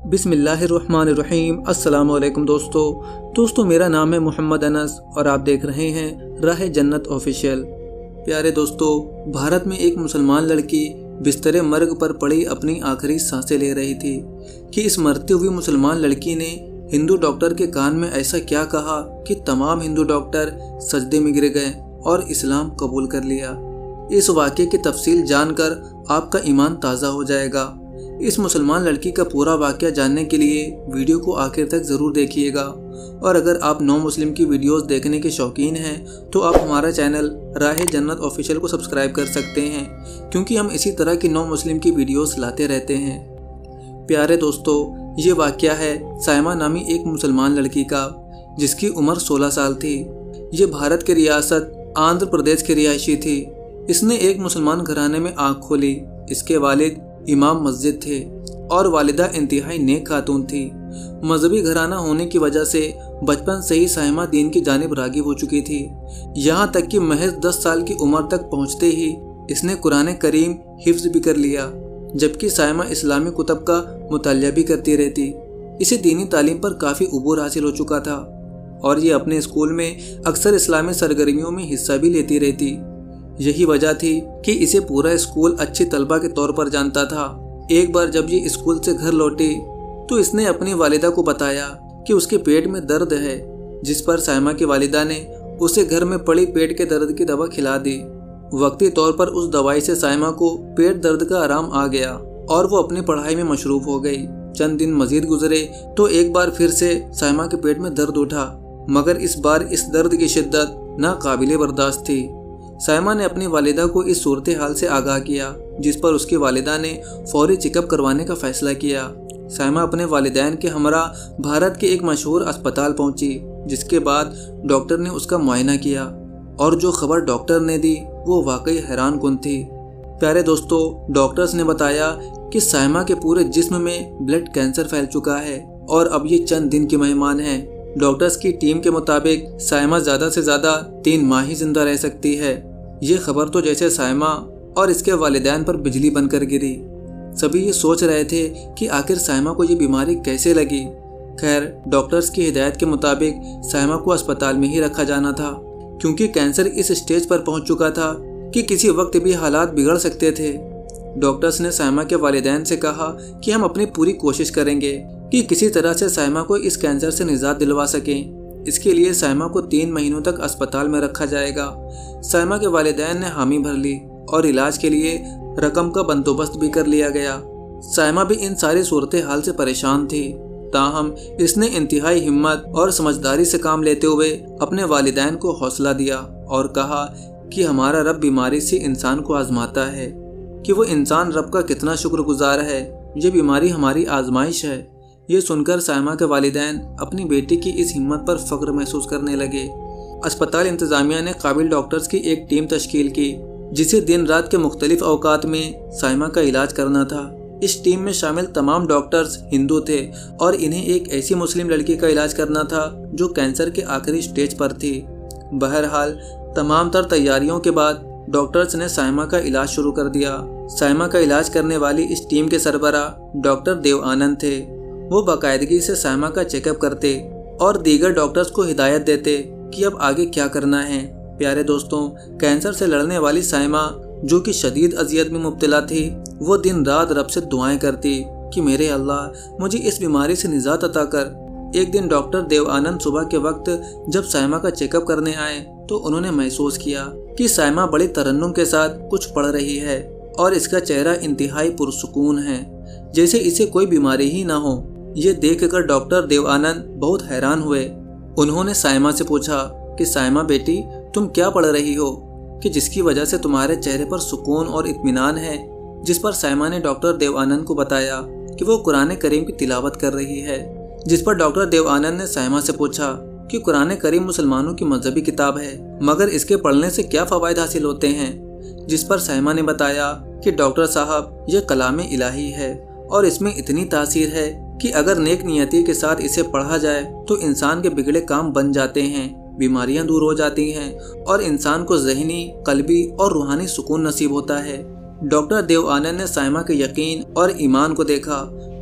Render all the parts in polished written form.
बिस्मिल्लाहिर्रहमानिर्रहीम। अस्सलाम वालेकुम दोस्तों मेरा नाम है मोहम्मद अनस और आप देख रहे हैं राह जन्नत ऑफिशियल। प्यारे दोस्तों, भारत में एक मुसलमान लड़की बिस्तर मर्ग पर पड़ी अपनी आखिरी सांसें ले रही थी कि इस मरती हुई मुसलमान लड़की ने हिंदू डॉक्टर के कान में ऐसा क्या कहा कि तमाम हिंदू डॉक्टर सजदे में गिर गए और इस्लाम कबूल कर लिया। इस वाक़े की तफसील जानकर आपका ईमान ताज़ा हो जाएगा। इस मुसलमान लड़की का पूरा वाक़या जानने के लिए वीडियो को आखिर तक ज़रूर देखिएगा। और अगर आप नौ मुस्लिम की वीडियोस देखने के शौकीन हैं तो आप हमारा चैनल राह जन्नत ऑफिशियल को सब्सक्राइब कर सकते हैं, क्योंकि हम इसी तरह की नौ मुस्लिम की वीडियोस लाते रहते हैं। प्यारे दोस्तों, ये वाक़या है साइमा नामी एक मुसलमान लड़की का, जिसकी उम्र 16 साल थी। ये भारत की रियासत आंध्र प्रदेश की रिहायशी थी। इसने एक मुसलमान घराने में आँख खोली। इसके वालिद इमाम मस्जिद थे और वालिदा इंतहाई नेक खातून थी। मजहबी घराना होने की वजह से बचपन से ही साइमा दीन की जानिब राग़िब हो चुकी थी। यहाँ तक कि महज 10 साल की उम्र तक पहुँचते ही इसने कुरान करीम हिफ्ज़ भी कर लिया, जबकि साइमा इस्लामी कुतब का मुतालिया भी करती रहती। इसे दीनी तालीम पर काफ़ी उबूर हासिल हो चुका था और ये अपने स्कूल में अक्सर इस्लामी सरगर्मियों में हिस्सा भी लेती रहती। यही वजह थी कि इसे पूरा स्कूल अच्छी तलबा के तौर पर जानता था। एक बार जब ये स्कूल से घर लौटी तो इसने अपनी वालिदा को बताया कि उसके पेट में दर्द है, जिस पर साइमा की वालिदा ने उसे घर में पड़ी पेट के दर्द की दवा खिला दी। वक्ती तौर पर उस दवाई से साइमा को पेट दर्द का आराम आ गया और वो अपनी पढ़ाई में मशरूफ हो गई। चंद दिन मजीद गुजरे तो एक बार फिर से साइमा के पेट में दर्द उठा, मगर इस बार इस दर्द की शिद्दत नाकाबिले बर्दाश्त थी। साइमा ने अपनी वालिदा को इस सूरत हाल से आगाह किया, जिस पर उसकी वालिदा ने फौरी चेकअप करवाने का फैसला किया। साइमा अपने वालिदैन के हमरा भारत के एक मशहूर अस्पताल पहुंची, जिसके बाद डॉक्टर ने उसका मुआयना किया और जो खबर डॉक्टर ने दी वो वाकई हैरान कुन थी। प्यारे दोस्तों, डॉक्टर्स ने बताया कि साइमा के पूरे जिस्म में ब्लड कैंसर फैल चुका है और अब ये चंद दिन की मेहमान है। डॉक्टर्स की टीम के मुताबिक साइमा ज़्यादा से ज़्यादा 3 माह ही जिंदा रह सकती है। ये खबर तो जैसे साइमा और इसके वालिदैन पर बिजली बनकर गिरी। सभी ये सोच रहे थे कि आखिर साइमा को ये बीमारी कैसे लगी। खैर, डॉक्टर्स की हिदायत के मुताबिक साइमा को अस्पताल में ही रखा जाना था, क्योंकि कैंसर इस स्टेज पर पहुंच चुका था कि किसी वक्त भी हालात बिगड़ सकते थे। डॉक्टर्स ने साइमा के वालिदैन से कहा कि हम अपनी पूरी कोशिश करेंगे कि किसी तरह से साइमा को इस कैंसर से निजात दिलवा सकें। इसके लिए साइमा को 3 महीनों तक अस्पताल में रखा जाएगा। साइमा के वालिदैन ने हामी भर ली और इलाज के लिए रकम का बंदोबस्त भी कर लिया गया। साइमा भी इन सारी सूरत हाल से परेशान थी, ताहम इसने इंतहाई हिम्मत और समझदारी से काम लेते हुए अपने वालिदैन को हौसला दिया और कहा कि हमारा रब बीमारी से इंसान को आजमाता है कि वो इंसान रब का कितना शुक्रगुजार है। ये बीमारी हमारी आजमाइश है। ये सुनकर साइमा के वालिदैन अपनी बेटी की इस हिम्मत पर फख्र महसूस करने लगे। अस्पताल इंतज़ामिया ने काबिल डॉक्टर्स की एक टीम तश्कील की, जिसे दिन रात के मुख्तलिफ अवकात में साइमा का इलाज करना था। इस टीम में शामिल तमाम डॉक्टर्स हिंदू थे और इन्हें एक ऐसी मुस्लिम लड़की का इलाज करना था जो कैंसर के आखिरी स्टेज पर थी। बहरहाल तमाम तर तैयारियों के बाद डॉक्टर्स ने साइमा का इलाज शुरू कर दिया। साइमा का इलाज करने वाली इस टीम के सरबराह डॉक्टर देव आनंद थे। वो बाकायदगी से साइमा का चेकअप करते और दीगर डॉक्टर्स को हिदायत देते कि अब आगे क्या करना है। प्यारे दोस्तों, कैंसर से लड़ने वाली साइमा, जो कि शदीद अजियत में मुब्तला थी, वो दिन रात रब से दुआएं करती कि मेरे अल्लाह, मुझे इस बीमारी से निजात अता कर। एक दिन डॉक्टर देव आनंद सुबह के वक्त जब साइमा का चेकअप करने आए तो उन्होंने महसूस किया कि साइमा बड़ी तरन्नुम के साथ कुछ पढ़ रही है और इसका चेहरा इंतहाई पुरसुकून है, जैसे इसे कोई बीमारी ही ना हो। ये देखकर डॉक्टर देव आनंद बहुत हैरान हुए। उन्होंने साइमा से पूछा कि साइमा बेटी, तुम क्या पढ़ रही हो कि जिसकी वजह से तुम्हारे चेहरे पर सुकून और इत्मीनान है। जिस पर साइमा ने डॉक्टर देव आनंद को बताया कि वो कुरान करीम की तिलावत कर रही है। जिस पर डॉक्टर देव आनंद ने साइमा से पूछा कि कुरान करीम मुसलमानों की मजहबी किताब है, मगर इसके पढ़ने से क्या फ़वाइद हासिल होते हैं। जिस पर साइमा ने बताया कि डॉक्टर साहब, ये कलाम इलाही है और इसमें इतनी तासीर है कि अगर नेक नियति के साथ इसे पढ़ा जाए तो इंसान के बिगड़े काम बन जाते हैं, बीमारियां दूर हो जाती हैं और इंसान को ज़हनी, कल्बी और रूहानी सुकून नसीब होता है। डॉक्टर देव आनंद ने साइमा के यकीन और ईमान को देखा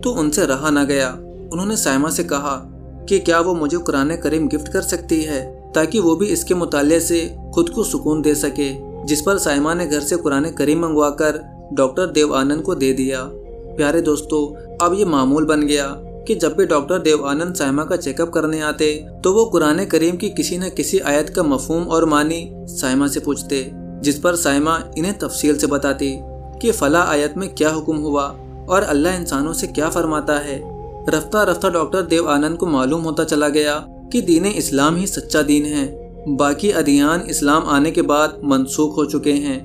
تو ان سے رہا نہ گیا۔ انہوں نے سائمہ سے کہا کہ کیا وہ مجھے قرآن کریم گفٹ کر سکتی ہے تاکہ وہ بھی اس کے مطالعے سے خود کو سکون دے سکے، جس پر سائمہ نے گھر سے قرآن کریم منگوا کر ڈاکٹر دیو آنند کو دے دیا۔ پیارے دوستو، اب یہ معمول بن گیا کہ جب بھی ڈاکٹر دیو آنند سائمہ کا چیک اپ کرنے آتے تو وہ قرآن کریم کی کسی نہ کسی آیت کا مفہوم اور معنی سائمہ سے پوچھتے، جس پر سائمہ انہیں تفصیل سے بتاتی کہ فلاں آیت میں کیا حکم ہوا اور اللہ انسانوں سے کیا فرماتا ہے۔ رفتہ رفتہ ڈاکٹر دیو آنند کو معلوم ہوتا چلا گیا کہ دین اسلام ہی سچا دین ہے، باقی ادیان اسلام آنے کے بعد منسوخ ہو چکے ہیں۔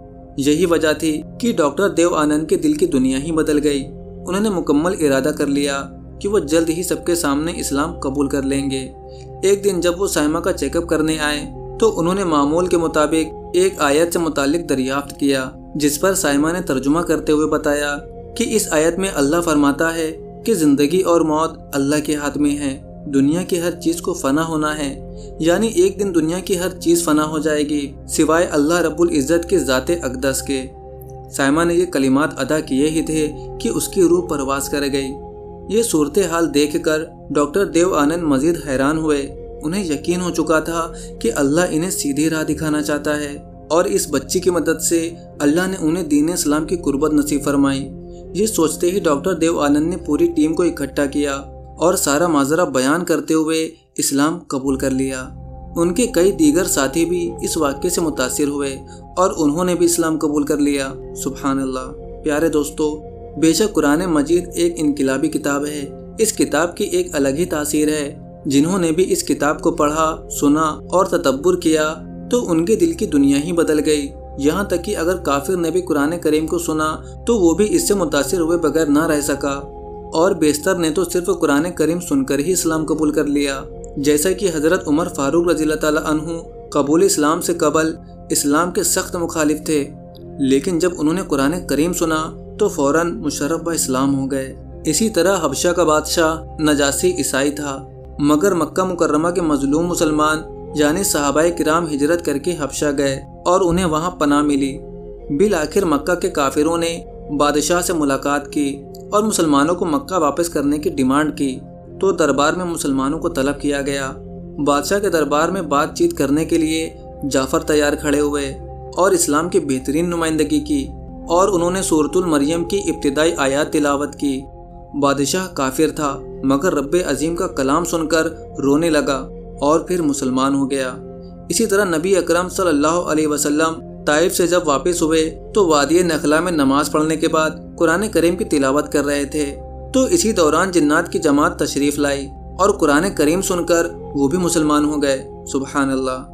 یہی وجہ تھی کہ ڈاکٹر دیو آنند کے دل کی دنیا ہی بدل گئی۔ انہوں نے مکمل ارادہ کر لیا کہ وہ جلد ہی سب کے سامنے اسلام قبول کر لیں گے۔ ایک دن جب وہ سائمہ کا چیک اپ کرنے آئے تو انہوں نے معمول کے مطابق ایک آیت سے متعلق دریافت کیا، جس پر سائمہ نے ترجمہ کرتے ہوئے بتایا کہ اس آیت میں اللہ فرماتا ہے کہ زندگی اور موت اللہ کے ہاتھ میں ہے، دنیا کی ہر چیز کو فنا ہونا ہے، یعنی ایک دن دنیا کی ہر چیز فنا ہو جائے گی سوائے اللہ رب العزت کے ذات اقدس کے۔ سائمہ نے یہ کلمات ادا کیے ہی تھے کہ اس کی روح پرواز کر گئی۔ یہ صورتحال دیکھ کر ڈاکٹر دیو آنند مزید حیران ہوئے۔ انہیں یقین ہو چکا تھا کہ اللہ انہیں سیدھی راہ دکھانا چاہتا ہے اور اس بچی کی مدد سے اللہ نے انہیں دین اسلام کی قربت نصیب فرمائی۔ یہ سوچتے ہی ڈاکٹر دیو آنند نے پوری ٹیم کو اکٹھا کیا اور سارا ماجرا بیان کرتے ہوئے اسلام قبول کر لیا۔ ان کے کئی دیگر ساتھی بھی اس واقعے سے متاثر ہوئے اور انہوں نے بھی اسلام قبول کر لیا۔ سبحان اللہ۔ پیارے دوستو، بے شک قرآن مجید ایک انقلابی کتاب ہے۔ اس کتاب کی ایک الگ ہی تاثیر ہے۔ جنہوں نے بھی اس کتاب کو پڑھا، سنا اور تدبر کیا تو ان کے دل کی دنیا ہی بدل گئی۔ یہاں تک کہ اگر کافر نے بھی قرآن کریم کو سنا تو وہ بھی اس سے متاثر ہوئے بغیر نہ رہ سکا، اور بیشتر نے تو صرف قرآن کریم سن کر ہی اسلام قبول کر لیا۔ جیسا کہ حضرت عمر فاروق رضی اللہ تعالیٰ عنہ قبول اسلام سے قبل اسلام کے سخت مخالف تھے، لیکن جب انہوں نے قرآن کریم سنا تو فوراً مشرف با اسلام ہو گئے۔ اسی طرح حبشہ کا بادشاہ نجاشی عیسائی تھا، مگر مکہ مکرمہ کے مظلوم مسلمان یعنی صحابہ کرام ہجرت کر کے حبشہ گئے اور انہیں وہاں پناہ ملی۔ بالآخر مکہ کے کافروں نے بادشاہ سے ملاقات کی اور مسلمانوں کو مکہ واپس کرنے کی ڈیمانڈ کی تو دربار میں مسلمانوں کو طلب کیا گیا۔ بادشاہ کے دربار میں بات چیت کرنے کے لیے جعفر تیار کھڑے ہوئے اور اسلام کی بہترین نمائندگی کی، اور انہوں نے سورۃ المریم کی ابتدائی آیات تلاوت کی۔ بادشاہ کافر تھا مگر رب عظیم کا کلام سن کر رونے لگا اور پھر مسلمان ہو گیا۔ اسی طرح نبی اکرم صلی اللہ علیہ وسلم طائف سے جب واپس ہوئے تو وادی نخلا میں نماز پڑھنے کے بعد قرآن کریم کی تلاوت کر رہے تھے تو اسی دوران جنات کی جماعت تشریف لائی اور قرآن کریم سن کر وہ بھی مسلمان ہو گئے۔ سبحان اللہ۔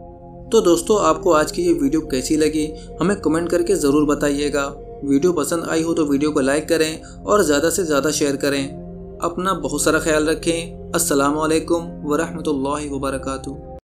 تو دوستو، آپ کو آج کی یہ ویڈیو کیسی لگی ہمیں کمنٹ کر کے ضرور بتائیے گا۔ ویڈیو پسند آئی ہو تو ویڈیو کو لائک کریں اور زیادہ سے زیادہ شیئر کریں۔ اپنا بہت سارا خیال رکھیں۔ السلام علیکم ورحمۃ اللہ وبرکاتہ۔